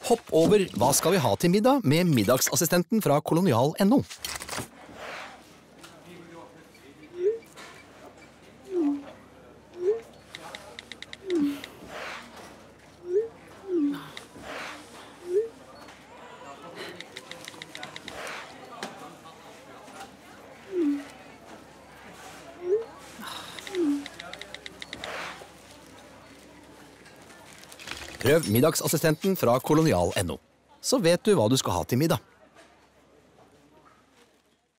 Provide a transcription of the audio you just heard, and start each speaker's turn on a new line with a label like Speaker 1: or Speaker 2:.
Speaker 1: Hopp over Hva skal vi ha til middag med middagsassistenten fra kolonial.no. Prøv middagsassistenten fra kolonial.no. Så vet du hva du skal ha til middag.